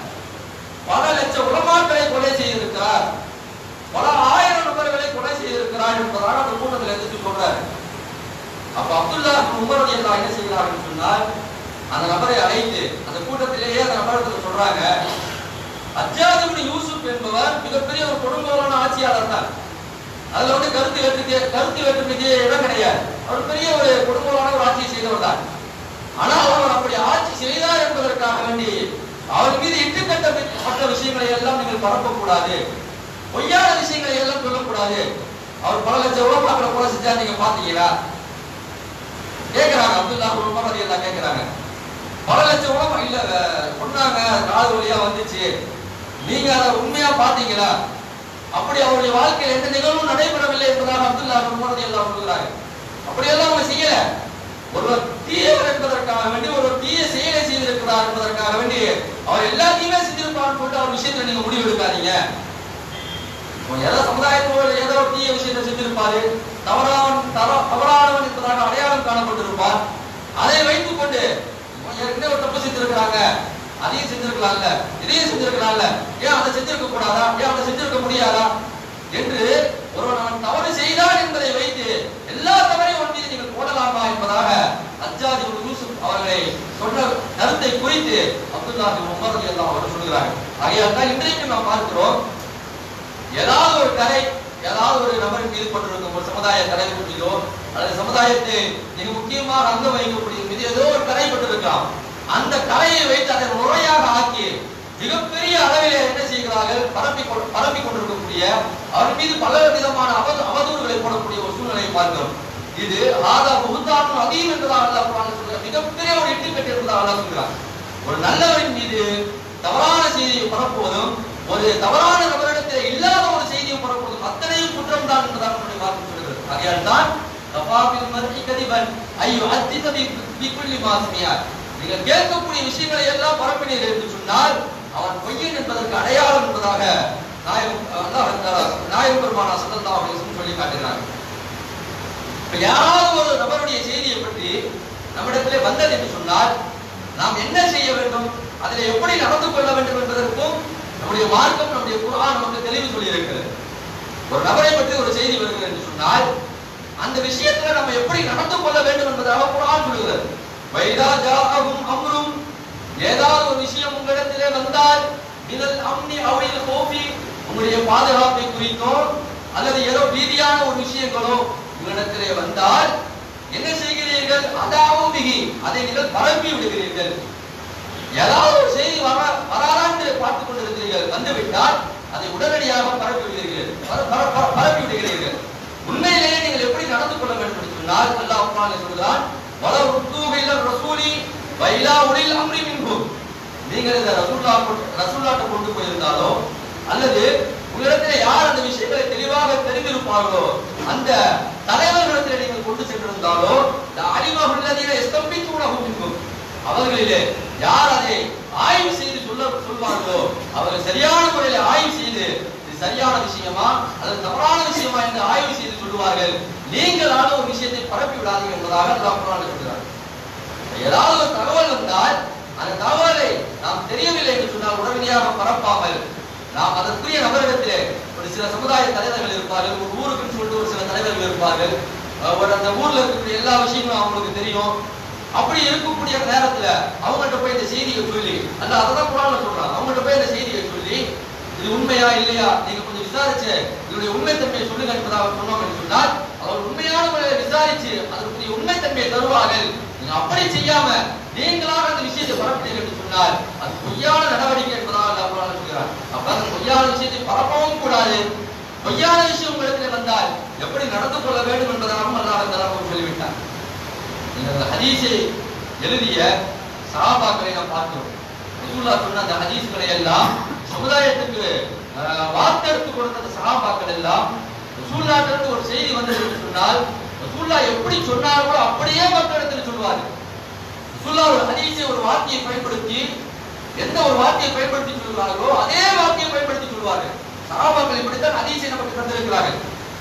பல லட்சம் உலமாக்களை கொலை செய்திருக்கிறார், பல ஆயிரம் நபர்களை கொலை செய்திருக்கிறார் என்பதாக அந்த கூட்டத்தில் எந்திரிச்சு சொல்றாரு. அப்ப அப்துல்லாஹ் இப்னு உமர் ரலியல்லாஹு அன்ஹு என்ன செய்கிறார்கள் சொன்னால் அந்த நபரை அழைத்து அந்த கூட்டத்திலேயே அந்த நபரத்தில் சொல்றாங்க, ஹஜ்ஜாஜ் இப்னு யூசுஃப் என்பவர் மிகப்பெரிய ஒரு கொடுங்கோலான ஆட்சியாளர் தான். அதுல வந்து கருத்து வேற்றுமைக்கு இடம் கிடையாது. அவர் பெரிய ஒரு கொடுங்கோலான ஒரு ஆட்சியை செய்தவர் தான். ஆனா அவர் அப்படி ஆட்சி செய்தார் என்பதற்காக வேண்டி அவர் மீது இட்டுக்கட்டப்பட்ட விஷயங்களை எல்லாம் நீங்கள் பரப்பக்கூடாது, பொய்யான விஷயங்களை எல்லாம் சொல்லக்கூடாது. அவர் பல லட்சம் உலமாக்களை கொலை செஞ்சா நீங்க பாத்தீங்களா கேட்கிறாங்க. அப்துல்லாஹ் இப்னு உமர் ரலியல்லாஹு கேட்கிறாங்க, பல லட்சம் உலமா இல்ல சொன்னாங்க, காது வழியா வந்துச்சு, நீங்க அதை உண்மையா பாத்தீங்களா? அப்படி அவருடைய வாழ்க்கையில் எந்த நிகழ்வும் நடைபெறவில்லை என்பதாக அப்துல்லாஹ் இப்னு உமர் ரலியல்லாஹு சொல்றாங்க. அப்படியெல்லாம் அவங்க செய்யல. ஒருவர் தீயவர் என்பதற்காக வேண்டி, ஒரு தீய செயலை செய்திருக்கிறார் என்பதற்காக வேண்டி அவர் எல்லாத்தையுமே செஞ்சிருப்பான்னு சொல்லிட்டு அவர் விஷயத்துல நீங்க முடிவு எடுக்காதீங்க. ஏதோ சமுதாயத்தோடு ஏதோ ஒரு தீய விஷயத்தை செஞ்சிருப்பாரு, தவறானவன் என்பதாக அடையாளம் காணப்பட்டிருப்பார். அதை வைத்துக் கொண்டு ஏற்கனவே ஒரு தப்பு செஞ்சிருக்கிறாங்க, அதையும் செஞ்சிருக்கலாம்ல, இதையும் செஞ்சிருக்கலாம்ல, ஏன் அதை செஞ்சிருக்க கூடாதா, ஏன் அதை செஞ்சிருக்க முடியாதா என்று ஒருவன் அவன் தவறு செய்தான் என்பதை வைத்து எல்லா தவறையும் ஒன் மீது நீங்கள் போடலாமா என்பதாக ஹஜ்ஜாஜ் இப்னு யூசுஃப் அவர்களை சொன்ன கருத்தை குறித்து அப்துல்லாஹ் இப்னு உமர் ரலியல்லாஹு அன்ஹு சொல்கிறார்கள். ஆகையால் தான் இன்றைக்கு நாம் பார்க்கிறோம், ஏதாவது ஒரு கரை ஏதாவது ஒரு நபரின் மீது கொண்டிருக்கும் ஒரு சமுதாய தலைவர் மீதோ அல்லது சமுதாயத்தை மிக முக்கியமாக அங்கம் வகிக்கக்கூடிய மீது ஏதோ ஒரு கரை பட்டிருக்கலாம். அந்த கலையை வைத்து அதை முறையாக ஆக்கி மிகப்பெரிய அளவில் என்ன செய்கிறார்கள், பரப்பி கொண்டிருக்கக்கூடிய அவர் மீது பல விதமான அவதூறுகளை போடக்கூடிய ஒரு சூழ்நிலையை பார்க்கிறோம். இது ஆதா புகுத்தாற்றும் அதிகம் என்பதாக அல்லாஹ் குர்ஆனில் சொல்கிறார். மிகப்பெரிய ஒரு இட்டுக்கட்டு என்பதாக அல்லாஹ் சொல்கிறார். ஒரு நல்லவரின் மீது தவறான செய்தியை பரப்புவதும் ஒரு தவறான நபரிடத்தில் இல்லாத ஒரு செய்தியை பரப்புவதும் அத்தனையும் குற்றம் தான் என்பதாக நம்முடைய வார்த்தை சொல்கிறது. ஆகையால் தான் கபாபில் மர்இ கதிபன் ஐயு ஹத்திக பிகுல்லி மா சுனிஅ. நீங்கள் கேட்கக்கூடிய விஷயங்களை எல்லாம் பரப்பினீர்கள் என்று சொன்னால் அவன் பொய்யன் என்பதற்கு அடையாளம் என்பதாக நாயகம் பெருமானார் ஸல்லல்லாஹு அலைஹி வஸல்லம் சொல்லி காட்டுகிறார். யாராவது ஒரு நபருடைய செய்தியை பற்றி நம்மிடத்திலே வந்தது என்று சொன்னால் நாம் என்ன செய்ய வேண்டும், அதில் எப்படி நடந்து கொள்ள வேண்டும் என்பதற்கும் நம்முடைய மார்க்கம், நம்முடைய குர்ஆன் நமக்கு தெளிவு சொல்லி இருக்கிறது. ஒரு நபரை பற்றி ஒரு செய்தி வருகிறது என்று சொன்னால் அந்த விஷயத்துல நம்ம எப்படி நடந்து கொள்ள வேண்டும் என்பதாக குர்ஆன் சொல்கிறது. வைதா ஜாஅஹும் அம்ரும், ஏதாவது ஒரு விஷயம் உங்களிடத்திலே வந்தால் மினல் அம்னி அவில் ஹௌஃபி, உங்களுடைய பாதுகாப்பை குறித்தோ அல்லது ஏதோ பீதியான ஒரு விஷயங்களோ உங்களிடத்திலே வந்தால் என்ன செய்கிறீர்கள், அதாவுபிஹி, அதை நீங்கள் பரப்பி விடுகிறீர்கள். ஏதாவது ஒரு செய்தி வரான்னு பார்த்துக் கொண்டிருக்கிறீர்கள், வந்துவிட்டால் அதை உடனடியாக பரப்பி விடுகிறீர்கள். உண்மையிலேயே நீங்கள் எப்படி நடந்து கொள்ள வேண்டும் என்று சொன்னால் அல்லாஹ் குர்ஆனில் சொல்கிறான், வலவ் ருத்தூஹு இலா ரசூலி வ இலா உலில் அம்ரி மின்ஹும். நீங்கள் இந்த ரசூலுல்லாஹ்ட்ட கொண்டு போயிருந்தாலோ அல்லது உங்களிடத்தில் யார் அந்த விஷயங்களை தெளிவாக தெரிந்திருப்பார்களோ அந்த தலைவர்களிடத்தில் நீங்கள் கொண்டு சென்றிருந்தாலோ அலிமஹுல்லதீன யஸ்தம்பித்துனஹு மின்ஹும், அவர்களிலே யார் அதை ஆய்வு செய்து சொல்வார்களோ அவர்கள் சரியான முறையில் ஆய்வு செய்து சரியான விஷயமா அல்லது தவறான விஷயமா என்று ஆய்வு செய்து சொல்லுவார்கள். நீங்களான ஒரு விஷயத்தை பரப்பி விடாதீர்கள் என்பதாக அல்லாஹ் குர்ஆனில் சொல்கிறார். ஏதாவது ஒரு தகவல் வந்தால் அந்த தகவலை நாம் தெரியவில்லை என்று சொன்னால் உடனடியாக பரப்பாமல் நாம் அதற்குரிய நபரிடத்திலே ஒரு சில சமுதாய தலைவர்கள் இருப்பார்கள், ஒரு ஊருக்கு சொல்லிட்டு ஒரு சில தலைவர்கள் இருப்பார்கள், அந்த ஊர்ல இருக்கக்கூடிய எல்லா விஷயங்களும் அவங்களுக்கு தெரியும். அப்படி இருக்கக்கூடிய நேரத்துல அவங்கள்ட்ட போய் இந்த செய்தியை சொல்லி அல்ல அதான் குர்ஆன்ல சொல்றாங்க, அவங்கள்ட்ட போய் இந்த செய்தியை சொல்லி இது உண்மையா இல்லையா நீங்க கொஞ்சம் விசாரிச்சு இதனுடைய உண்மைத்தன்மையை சொல்லுங்க என்பதாக சொன்னோம் என்று சொன்னால் அவர் உண்மையான முறையை விசாரிச்சு அதற்குரிய உண்மைத்தன்மையை தருவார்கள். நீங்க அப்படி செய்யாம நீங்களாக அந்த விஷயத்தை பரப்பினீர்கள் என்று சொன்னால் அது பொய்யான நடவடிக்கை என்பதாக அல்லாஹ் குர்ஆன்ல சொல்கிறார். அப்ப அந்த பொய்யான விஷயத்தை பரப்பவும் கூடாது. பொய்யான விஷயம் உங்களிடத்தில் வந்தால் எப்படி நடந்து கொள்ள வேண்டும் என்பதாகவும் அல்லாஹ் தஆலா சொல்லிவிட்டார். இந்த ஹதீஸை எழுதிய சஹாபாக்களை நாம் பார்க்கிறோம். ரசூலுல்லாஹ் சொன்ன அந்த ஹதீஸ்களை எல்லாம் சமுதாயத்துக்கு வார்த்தெடுத்து கொடுத்த சஹாபாக்கள் எல்லாம் ரசூலுல்லாஹ்விலிருந்து ஒரு செய்தி வந்தது என்று சொன்னால் ரசூலுல்லாஹ் எப்படி சொன்னார்களோ அப்படியே மக்களிடத்தில் சொல்வார்கள். ரசூலுல்லாஹ் ஒரு ஹதீஸை ஒரு வார்த்தையை பயன்படுத்தி எந்த ஒரு வார்த்தையை பயன்படுத்தி சொல்கிறார்களோ அதே வார்த்தையை பயன்படுத்தி சொல்வார்கள். சஹாபாக்கள் இப்படித்தான் ஹதீஸை நமக்கு தந்திருக்கிறார்கள்.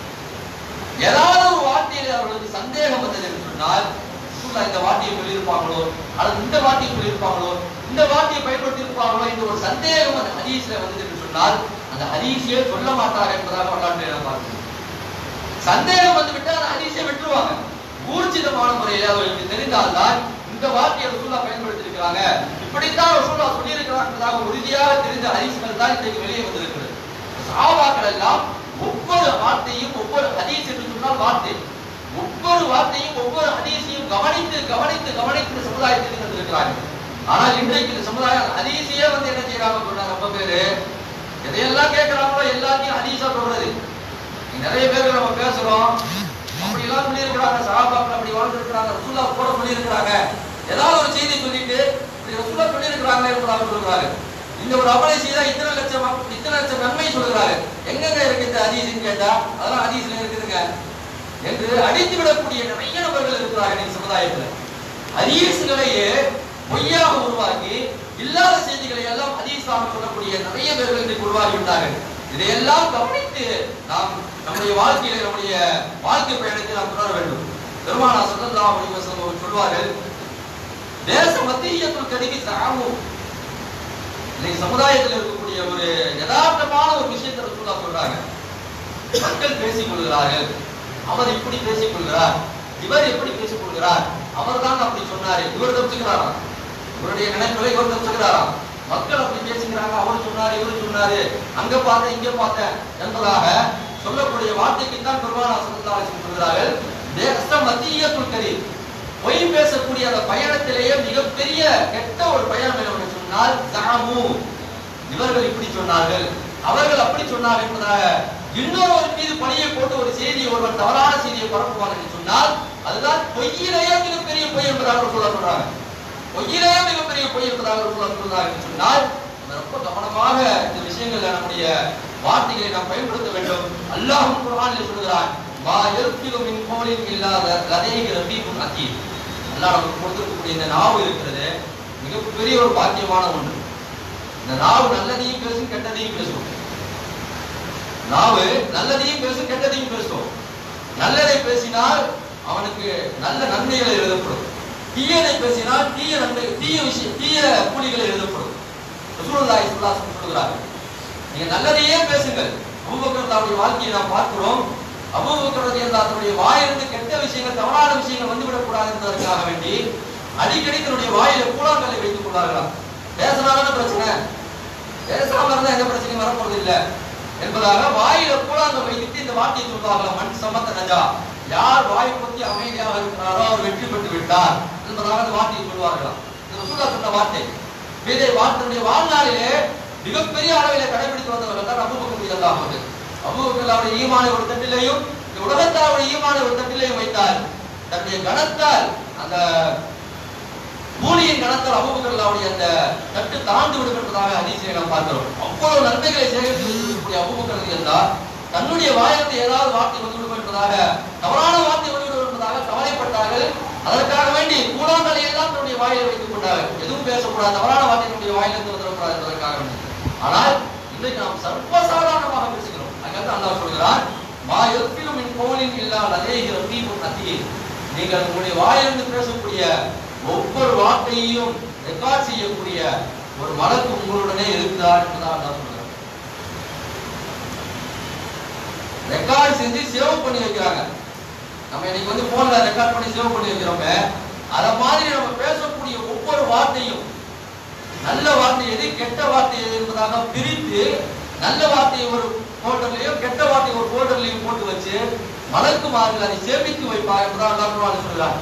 ஏதாவது ஒரு வார்த்தையில் அவர்களுக்கு சந்தேகம் வந்தது என்று சொன்னால் இந்த வார்த்தையை சொல்லியிருப்பாங்களோ அல்லது இந்த வார்த்தையை சொல்லியிருப்பாங்களோ இந்த வார்த்தையை பயன்படுத்தி இருப்பாங்களோ என்ற ஒரு சந்தேகம் அந்த ஹதீஸ்ல வந்தது என்று சொன்னால் அந்த ஹதீஸையே சொல்ல மாட்டார்கள் என்பதாக வரலாற்றை நாம் பார்க்கிறோம். சந்தேகம் வந்துவிட்டால் அந்த ஹதீஸை விட்டுருவாங்க. ஊர்ஜிதமான முறையில் அவர்களுக்கு தெரிந்தால்தான் இந்த வார்த்தையை ரசூலுல்லாஹ் பயன்படுத்தி இருக்கிறாங்க, இப்படித்தான் ரசூலுல்லாஹ் சொல்லி இருக்கிறாங்க உறுதியாக தெரிந்த ஹதீஸ்கள் தான் இன்றைக்கு வெளியே வந்திருக்கிறது. சஹாபாக்கள் எல்லாம் ஒவ்வொரு வார்த்தையும் ஒவ்வொரு ஹதீஸ் என்று சொன்னால் வார்த்தை ஒவ்வொரு வார்த்தையும் ஒவ்வொரு ஹதீஸையும் கவனித்து கவனித்து கவனித்து சமுதாயத்தில் தந்திருக்கிறார்கள். ஆனால் இன்றைக்கு இந்த சமுதாயம் ஹதீஸையே வந்து என்ன செய்யறாங்க சொன்னாங்க, ரொம்ப பேரு எதையெல்லாம் கேட்கிறாங்களோ எல்லாத்தையும் ஹதீஸா சொல்றது. நிறைய பேருக்கு நம்ம பேசுறோம் அப்படி எல்லாம் சொல்லி இருக்கிறாங்க, சஹாபாக்கள் அப்படி வாழ்ந்துருக்கிறாங்க, ரசூலுல்லாஹ் கூட சொல்லி இருக்கிறாங்க, ஏதாவது ஒரு செய்தி சொல்லிட்டு இப்படி ரசூலுல்லாஹ் சொல்லி இருக்கிறாங்க என்பதாக சொல்றாங்க. இந்த ஒரு அமலை செய்தா இத்தனை லட்சம் நன்மை சொல்கிறாரு. எங்கெங்க இருக்கு இந்த ஹதீஸ்ன்னு கேட்டா அதெல்லாம் ஹதீஸ்ல இருக்குதுங்க என்று அடித்து விடக்கூடிய நிறைய நபர்கள் இருக்கிறார்கள் இந்த சமுதாயத்தில். ஹதீஸ்களையே பொய்யாக உருவாக்கி இல்லாத செய்திகளை எல்லாம் ஹதீஸாக சொல்லக்கூடிய நிறைய பேர்கள் இன்றைக்கு உருவாகி விட்டார்கள். இதையெல்லாம் கவனித்து நாம் நம்முடைய வாழ்க்கையில நம்முடைய வாழ்க்கை பயணத்தை நாம் தொடர வேண்டும். பெருமானார் ஸல்லல்லாஹு அலைஹி வஸல்லம் சொல்வார்கள், தேச மத்தியத்துல் கதிபி ஸஅமு. இன்னைக்கு சமுதாயத்தில் இருக்கக்கூடிய ஒரு யதார்த்தமான ஒரு விஷயத்தை ரசூலுல்லாஹ் சொல்றாங்க. மக்கள் பேசிக் கொள்கிறார்கள், அவர் இப்படி பேசிக் கொள்கிறார், இவர் எப்படி பேசிக் கொள்கிறார், அவர் தான் அப்படி சொன்னாரு, இவர் தப்பிச்சுக்கிறாராம், இவருடைய நினைப்புகளை இவர் தப்பிச்சுக்கிறாராம், மக்கள் அப்படி பேசுகிறாங்க, அவர் சொன்னாரு இவர் சொன்னாரு, அங்க பார்த்தேன் இங்க பார்த்தேன் என்பதாக சொல்லக்கூடிய வார்த்தைக்கு தான் பெருமானார் ஸல்லல்லாஹு அலைஹி வஸல்லம் சொல்கிறார்கள், தேச மத்தியத்துல் கதீப். பொய் பேசக்கூடிய அந்த பயணத்திலேயே மிகப்பெரிய கெட்ட ஒரு பயணம் என்று சொன்னால் ஸஅமு, இவர்கள் இப்படி சொன்னார்கள் அவர்கள் அப்படி சொன்னார்கள் என்பதாக இன்னொரு மீது பழியை போட்டு ஒரு செய்தியை ஒருவர் தவறான செய்தியை பரப்புவார் என்று சொன்னால் அதுதான் பொய்யிலேயே மிகப்பெரிய பொய் என்பதாக சொல்றாங்க. பொய்யிலேயே மிகப்பெரிய பொய் என்பதாக சொல்றாங்க என்று சொன்னால் ரொம்ப கவனமாக இந்த விஷயங்கள்ல நம்முடைய வார்த்தைகளை நாம் பயன்படுத்த வேண்டும். அல்லாஹ் குர்ஆனில் சொல்கிறான், மா யல்ஃபிது மின் கௌலின் இல்லா லதைஹி ரகீபுன் அதீத். அல்லாஹ் நமக்கு கொடுத்திருக்கக்கூடிய இந்த நாவு இருக்கிறது மிகப்பெரிய ஒரு பாக்கியமான ஒன்று. இந்த நாவு நல்லதையும் பேசும் கெட்டதையும் பேசும். நாவு நல்லதையும் பேசும் கெட்டதையும் பேசும். நல்லதை பேசினால் அவனுக்கு நல்ல நன்மைகள் எழுதப்படும், தீயதை பேசினால் தீய நன்மை தீய கூலிகள் எழுதப்படும். ரசூலுல்லாஹி ஸல்லல்லாஹு அலைஹி வஸல்லம் சொல்கிறார்கள், நீங்க நல்லதையே பேசுங்கள். அபூபக்கர் ரலியல்லாஹு வாழ்க்கையை நாம் பார்க்கிறோம். அபூபக்கர் ரலியல்லாஹு வாயிலிருந்து கெட்ட விஷயங்கள் தவறான விஷயங்கள் வந்துவிடக் கூடாது என்பதற்காக வேண்டி அடிக்கடி தன்னுடைய வாயில கூழாங்கல்லை வைத்துக் கொள்வார்களாம். பேசினாலும் பிரச்சனை, பேசாம இருந்தா எந்த பிரச்சனையும் வரப்போறது இல்லை என்பதாக வாயில கூழாங்கல் வைத்து இந்த வார்த்தையை சொல்வார்களாம், மண் சமத்த நஜா, யார் வாய் பற்றி அமைதியாக இருக்கிறாரோ அவர் வெற்றி பெற்று விட்டார் என்பதாக அந்த வார்த்தையை சொல்வார்களாம். ரசூலுல்லாஹ் சொன்ன வார்த்தை. இதை தன்னுடைய வாழ்நாளிலே மிகப்பெரிய அளவிலே கடைபிடித்து வந்தவர்கள் தான் அபூபக்கர் ரலியல்லாஹு அன்ஹு. அபூபக்கர் அவருடைய ஈமானை ஒரு தட்டிலையும் இந்த உலகத்தாருடைய ஈமானை ஒரு தட்டிலையும் வைத்தார். தன்னுடைய கணத்தால் அந்த பூலியின் கணத்தால் அபூபக்கர் அவருடைய அந்த தட்டு தாழ்ந்து விடும் என்பதாக ஹதீஸை நாம் பார்க்கிறோம். அவ்வளவு நன்மைகளை சேகரித்து வைத்திருக்கக்கூடிய அபூபக்கர் ரலியல்லாஹு தன்னுடைய வாயிலிருந்து ஏதாவது வார்த்தை வந்துவிடும் என்பதாக தவறான வார்த்தை வந்துவிடும் என்பதாக கவலைப்பட்டார்கள். அதற்காக வேண்டி கூழாங்கல்லை எல்லாம் தன்னுடைய வாயில வைத்துக் கொண்டார்கள். எதுவும் பேசக்கூடாது, தவறான வார்த்தை தன்னுடைய வாயிலிருந்து வந்துடக்கூடாது என்பதற்காக வேண்டி. ஆனால் இன்றைக்கு நாம் சர்வசாதாரணமாக பேசுகிறோம். நீங்கள் உங்களுடைய வாயிலிருந்து பேசக்கூடிய ஒவ்வொரு வார்த்தையையும் ரெக்கார்ட் செய்யக்கூடிய ஒரு மலக்கு உங்களுடனே இருக்கிறார் என்பதாக நான் சொல்றேன். ரெக்கார்ட் செஞ்சு சேவ் பண்ணி வைக்கிறாங்க. நம்ம இன்னைக்கு வந்து போன்ல ரெக்கார்ட் பண்ணி சேவ் பண்ணி வைக்கிறோங்க. அத மாதிரி நம்ம பேசக்கூடிய ஒவ்வொரு வார்த்தையும் நல்ல வார்த்தை எது கெட்ட வார்த்தை எது என்பதாக பிரித்து நல்ல வார்த்தையை ஒரு போல்டர்லயோ கெட்ட வார்த்தையை ஒரு போல்டர்லயும் போட்டு வச்சு மலக்குமார்கள் அதை சேமித்து வைப்பார் என்பதாக அல்லாஹ் சொல்றார்.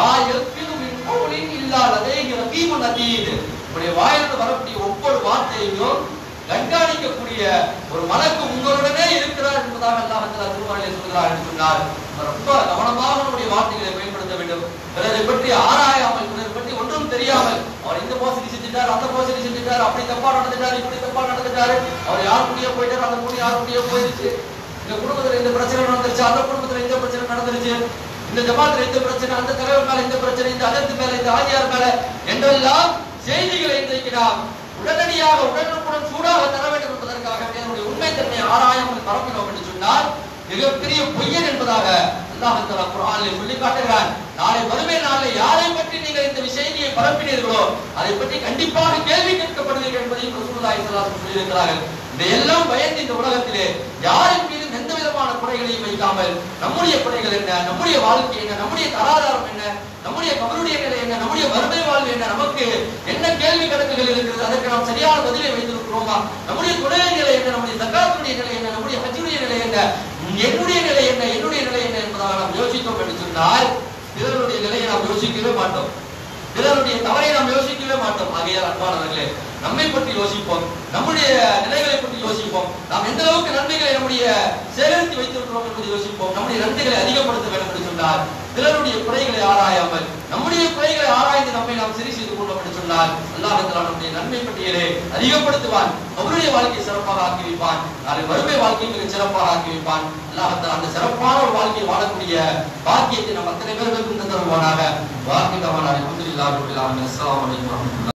உங்களுடைய வாயிலிருந்து வரக்கூடிய ஒவ்வொரு வார்த்தையையும் கண்காணிக்கக்கூடிய ஒரு மலக்கு உங்களுடனே இருக்கிறார் என்பதாக அல்லாஹ் திருமறையிலே சொல்கிறார் என்று சொன்னார். ரொம்ப கவனமாக நம்முடைய வார்த்தைகளை பயன்படுத்த வேண்டும். பிறரை பற்றி ஆராயாமல், பிறரை பற்றி ஒன்றும் தெரியாமல், அவர் இந்த மோசடி செஞ்சுட்டார், அந்த மோசடி செஞ்சுட்டார், அப்படி தப்பா நடந்துட்டாரு, இப்படி தப்பா நடந்துட்டாரு, அவர் யார் கூடயே போயிட்டாரு, அந்த கூடிய யார் கூடயே போயிருச்சு, இந்த குடும்பத்துல இந்த பிரச்சனை நடந்துருச்சு, அந்த குடும்பத்துல இந்த பிரச்சனை நடந்துருச்சு, இந்த ஜமாத்துல இந்த பிரச்சனை, அந்த தலைவர் மேல இந்த பிரச்சனை, இந்த அதற்கு மேல, இந்த ஆதியார் மேல என்றெல்லாம் செய்திகளை இன்றைக்கு நாம் உடனடியாக உடனுக்குடன் சூடாக தர வேண்டும் என்பதற்காக என்னுடைய உண்மைத்தன்மையை ஆராயாமல் பரப்பினோம் என்று சொன்னால் மிகப்பெரிய பொய்யன் என்பதாக அல்லாஹ் தஆலா குர்ஆனில் சொல்லி காட்டுகிறான். நாளை மறுமை நாளில் யாரை பற்றி நீங்கள் இந்த செய்தியை பரப்பினீர்களோ அதை பற்றி கண்டிப்பாக கேள்வி கேட்கப்படுவீர்கள் என்பதையும் ரசூலுல்லாஹி ஸல்லல்லாஹு அலைஹி வஸல்லம் சொல்லியிருக்கிறார்கள். இதையெல்லாம் பயந்து இந்த உலகத்திலே யாரின் மீதும் எந்த விதமான குறைகளையும் வைக்காமல் நம்முடைய குறைகள் என்ன, நம்முடைய வாழ்க்கை என்ன, நம்முடைய தராதாரம் என்ன, நம்முடைய கபருடைய நிலை என்ன, நம்முடைய மறுமை வாழ்வு என்ன, நமக்கு என்ன கேள்வி கணக்குகள் இருக்கிறது, அதற்கு நாம் சரியான பதிலை வைத்திருக்கிறோமா, நம்முடைய தொழிலை நிலை என்ன, நம்முடைய தக்காத்துடைய நிலை என்ன, நம்முடைய ஹஜ்ஜுடைய நிலை என்ன, என்னுடைய நிலை என்ன, என்னுடைய நிலை என்ன என்பதாக நாம் யோசித்தோம் என்று சொன்னால் பிறருடைய நிலையை நாம் யோசிக்கவே மாட்டோம், பிறருடைய தவறை நாம் யோசிக்கவே மாட்டோம். ஆகையால் அன்பானவர்களே, நம்மை பற்றி யோசிப்போம், நம்முடைய நிலைகளை பற்றி யோசிப்போம், நாம் எந்த அளவுக்கு நன்மைகளை நம்முடைய சேகரித்து வைத்திருக்கிறோம் என்பதை யோசிப்போம். நம்முடைய நன்மைகளை அதிகப்படுத்த வேண்டும் என்று சொன்னால் பிறருடைய குறைகளை ஆராயாமல் நம்முடைய குறைகளை ஆராய்ந்து நம்மை நாம் சரி செய்து கொண்டோம் என்று சொன்னால் அல்லாஹ் தஆலா நம்முடைய நன்மை பட்டியலை அதிகப்படுத்துவான், அவருடைய வாழ்க்கையை சிறப்பாக ஆக்கி வைப்பான், நாளை வறுமை வாழ்க்கையை மிக சிறப்பாக ஆக்கி வைப்பான். அல்லாஹ் தஆலா அந்த சிறப்பான ஒரு வாழ்க்கையை வாழக்கூடிய பாக்கியத்தை நம் அத்தனை பேர்களுக்கும் தருவானாக. வாக்கியமான அல்ஹம்துலில்லாஹி ரப்பில் ஆலமீன். அஸ்ஸலாமு அலைக்கும்.